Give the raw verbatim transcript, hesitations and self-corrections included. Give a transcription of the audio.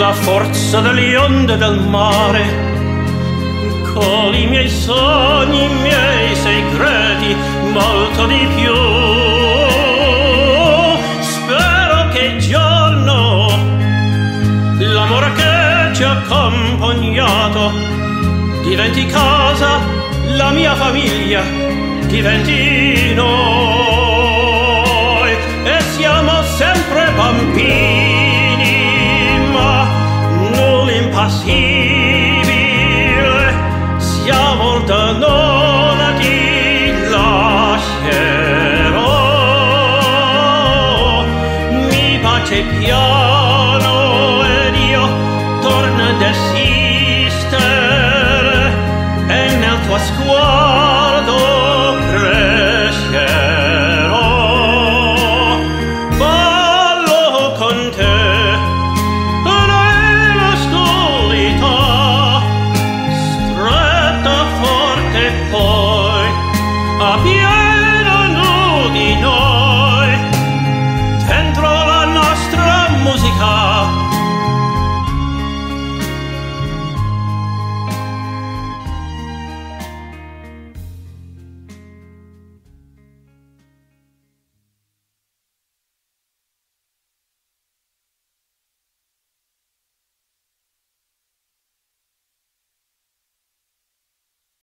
la forza delle onde del mare, con i miei sogni, i miei segreti, molto di più. Spero che il giorno l'amore che ci ha accompagnato diventi casa, la mia famiglia diventi noi, e siamo sempre bambini, ma nulla impassibile, siamo da non ti lascerò. Mi baci piano ed io torno ad esistere, e nel tuo sguardo crescerò. Ballo con te nell'oscurità, stretta forte poi a piedi